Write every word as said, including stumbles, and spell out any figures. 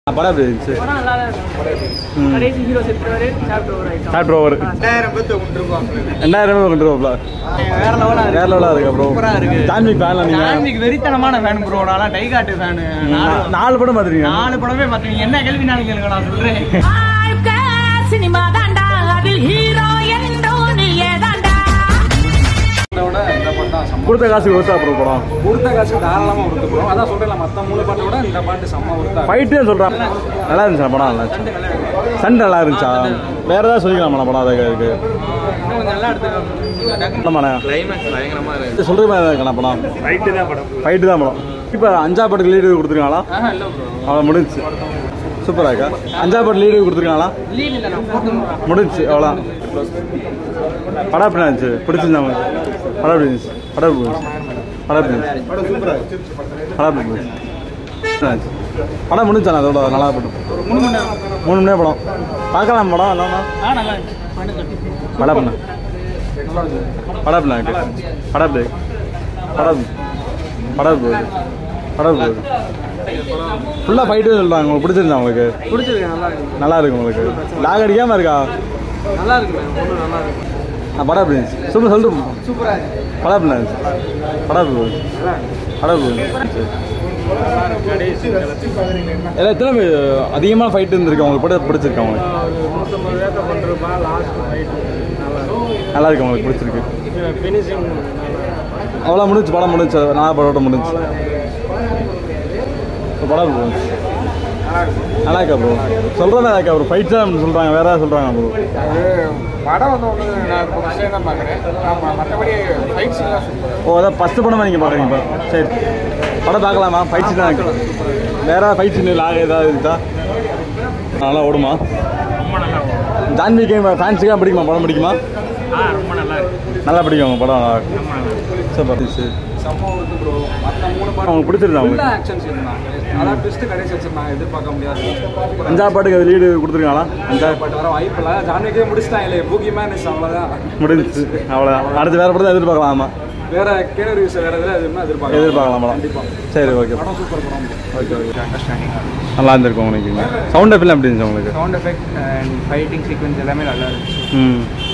படம் எப்படி இருந்துச்சு? கடைசி ஹீரோ செத்துவாரு, சாப்டர் ஓவர் ஆயிடும். Chapter over. ரெண்டாயிரம் பேர் கொண்டு வருவாப்ல. வேற லெவலா இருக்கு. வேற லெவலா இருக்கு ப்ரோ. சூப்பரா இருக்கு. ஜான்விக் ஃபேன்ல நீங்க? ஜான்விக் வெறித்தனமான ஃபேன் ப்ரோ. நான் டைகாட் ஃபேன். நாலு படம் பாத்துறீங்க? நாலு படமே பாத்துறீங்க. என்ன கேள்வினாலும் கேளுங்க, நான் சொல்றேன். சினிமா தாண்டா, அதில் ஹீரோ என்றோ நீயே தாண்டா. கொடுத்த காசுக்கு ஒருத்தா ப்ரோ படம்? கொடுத்த காசுக்கு தாராளமா ஒருத்த ப்ரோ. அதான் சொல்றேன், மத்த மூணு பாட்டை விட இந்த பாட்டு செம்ம ஒருத்தா. ஃபைட்டே சொல்றான். நல்லா இருந்துச்சு படம். நல்லா இருந்துச்சு. சண்டை நல்லா இருந்துச்சா? வேற ஏதாவது சொல்லிக்கலாமா படம்? அதுக்கு இருக்கு நல்லா எடுத்துக்கலாம். கிளைமேக்ஸ் பயங்கரமா இருக்கு. சொல்ற மாதிரி இருக்கா படம்? ஃபைட்டு தான் படம். ஃபைட்டு தான் படம். இப்போ அஞ்சா பாட்டுக்கு லீடு கொடுத்துருக்காங்களா? இல்ல ப்ரோ, அவ்வளோ முடிஞ்சிச்சு. சூப்பரா இருக்கா? அஞ்சா பாட்டு லீடு கொடுத்துருக்காங்களா? முடிஞ்சிச்சு அவ்வளோ. படம் எப்படி இருந்துச்சு? பிடிச்சிருந்தா உங்களுக்கு? படம் எப்படி இருந்துச்சு? படம் எப்படி இருந்துச்சு? படம் எப்படி இருந்துச்சு? படம் எப்படி இருந்துச்சு? படம் முடிஞ்சானே அதோட? நல்லா படம். மூணு மணி நேரம் மூணு மணி நேரம் படம் பார்க்கலாம். படம் இல்லாமல் படம் பண்ண படம் பண்ண படம் படம் படம் படம் போகுது படம் போகுது ஃபுல்லாக ஃபைட்டு சொல்கிறாங்க. உங்களுக்கு பிடிச்சிருந்தா? உங்களுக்கு பிடிச்சிருக்கு. நல்லா இருக்கு. நல்லா இருக்கு. உங்களுக்கு லாக் அடிக்காமல் இருக்கா? நல்லா இருக்கு. நல்லா இருக்கு. படம் எப்படி இருந்துச்சு? சூப்பர் சொல்லிட்டு. சூப்பரா இருக்கு. படம் எப்படி இருந்துச்சு? படம் போகுது படம் போகுது எல்லாம் எத்தனை பேர் அதிகமாக ஃபைட்டு இருந்திருக்கு உங்களுக்கு? படம் பிடிச்சிருக்கா உங்களுக்கு? நல்லா இருக்கு. உங்களுக்கு பிடிச்சிருக்கு. அவ்வளோ முடிஞ்சு படம் முடிஞ்சு. நல்லா படம் முடிஞ்சு. படம் நல்லா இருக்கா ப்ரோ? சொல்கிறதா இருக்கா ப்ரோ? ஃபைட் தான் சொல்கிறாங்க, வேற ஏதாவது சொல்கிறாங்க ப்ரோ? படம் வந்து ஒன்று நான் இப்போ விஷயம் தான் பார்க்குறேன். மற்றபடி ஃபைட்ஸ் எல்லாம் ஓ, அதான் ஃபஸ்ட்டு படமாக நீங்கள் பார்க்குறீங்க இப்போ? சரி, படம் பார்க்கலாமா? ஃபைட்ஸ் தான் இருக்கு. வேற ஃபைட் சீன் லாக் ஏதாவது இருக்கா? நல்லா ஓடுமா? ஜான்விக்கு ஃபேன்ஸுக்காக பிடிக்குமா? படம் பிடிக்குமா? ரொம்ப நல்லா இருக்கு. நல்லா பிடிக்கும் படம். நல்லா இருக்கு. சூப்பர். செம்ம ஒருத்து ப்ரோ. மற்ற மூணு பாட்டு உங்களுக்கு பிடிச்சிருந்தா? உங்களுக்கு ஆக்ஷன் சீன் தான். அதான் ட்விஸ்ட் கடைசி வச்சிருந்தாங்க, எதிர்பார்க்க முடியாது. அஞ்சா பாட்டுக்கு அது லீடு கொடுத்துருக்காங்களா? அஞ்சா பாட்டு வர வாய்ப்பு இல்லை. ஜான்விக்கே முடிச்சிட்டாங்க இல்லையே. பூகி மேன் அவ்வளோதான் முடிஞ்சிச்சு. அவ்வளோதான். அடுத்து வேறு படம் தான் எதிர்பார்க்கலாம். ஆமாம், வேற கேர் ரிவ்யூஸ் வேற எதாவது எதுவுமே எதிர்பார்க்கலாம். எதிர்பார்க்கலாம் படம். கண்டிப்பாக. சரி, ஓகே. படம் சூப்பர் படம். ஓகே ஓகே அண்டர்ஸ்டாண்டிங் நல்லா இருந்திருக்கும் உங்களுக்கு. சவுண்ட் எஃபெக்ட்லாம் எப்படி இருந்துச்சு உங்களுக்கு? Sound effect and fighting sequence எல்லாமே நல்லா இருந்துச்சு. ம்